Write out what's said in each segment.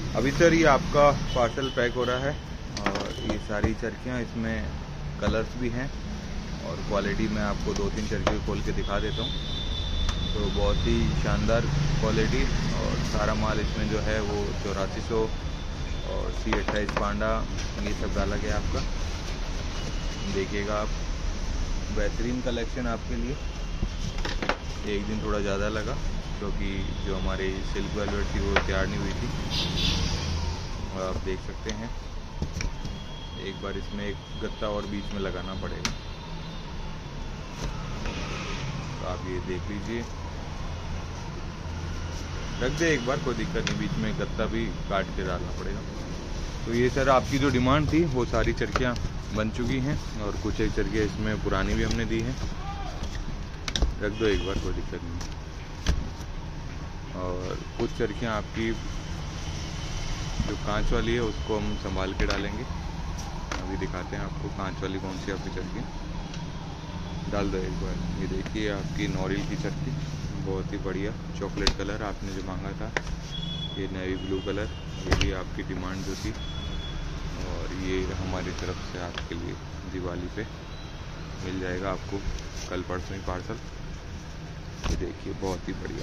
अभी सर ये आपका पार्सल पैक हो रहा है और ये सारी चरखियाँ, इसमें कलर्स भी हैं और क्वालिटी मैं आपको 2-3 चरखियाँ खोल के दिखा देता हूँ। तो बहुत ही शानदार क्वालिटी और सारा माल इसमें जो है वो 8400 और C28 पांडा ये सब डाला गया आपका। देखिएगा आप, बेहतरीन कलेक्शन आपके लिए। एक दिन थोड़ा ज़्यादा लगा क्योंकि जो हमारी सिल्क वेलवेट थी वो तैयार नहीं हुई थी। और आप देख सकते हैं, एक बार इसमें एक गत्ता और बीच में लगाना पड़ेगा। तो आप ये देख लीजिए, रख दे एक बार, कोई दिक्कत नहीं, बीच में गत्ता भी काट के डालना पड़ेगा। तो ये सर आपकी जो डिमांड थी वो सारी चरखियाँ बन चुकी हैं और कुछ एक चरखियाँ इसमें पुरानी भी हमने दी हैं। रख दो एक बार, कोई दिक्कत नहीं। और कुछ चरखियाँ आपकी जो कांच वाली है उसको हम संभाल के डालेंगे। अभी दिखाते हैं आपको कांच वाली कौन सी आपकी चरखी। डाल दो एक बार। ये देखिए आपकी नॉरिल की चरखी, बहुत ही बढ़िया चॉकलेट कलर आपने जो मांगा था। ये नेवी ब्लू कलर, ये भी आपकी डिमांड जो थी। और ये हमारी तरफ से आपके लिए दिवाली पे मिल जाएगा आपको कल परसों ही पार्सल। ये देखिए बहुत ही बढ़िया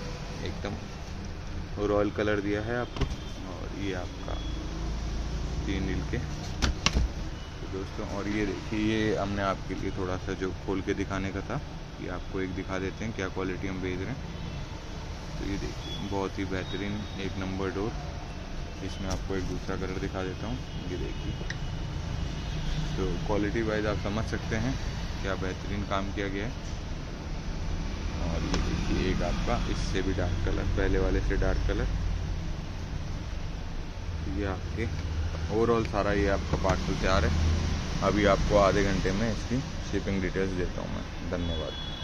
एकदम रॉयल कलर दिया है आपको। और ये आपका 3 नील के तो दोस्तों। और ये देखिए, ये हमने आपके लिए थोड़ा सा जो खोल के दिखाने का था, ये आपको एक दिखा देते हैं क्या क्वालिटी हम भेज रहे हैं। तो ये देखिए बहुत ही बेहतरीन 1 नंबर डोर। इसमें आपको एक दूसरा कलर दिखा देता हूँ, ये देखिए। तो क्वालिटी वाइज आप समझ सकते हैं क्या बेहतरीन काम किया गया है। और ये देखिए एक आपका इससे भी डार्क कलर, पहले वाले से डार्क कलर। ये आपके ओवरऑल सारा ये आपका पार्सल तैयार है। अभी आपको आधे घंटे में इसकी शिपिंग डिटेल्स देता हूँ मैं। धन्यवाद।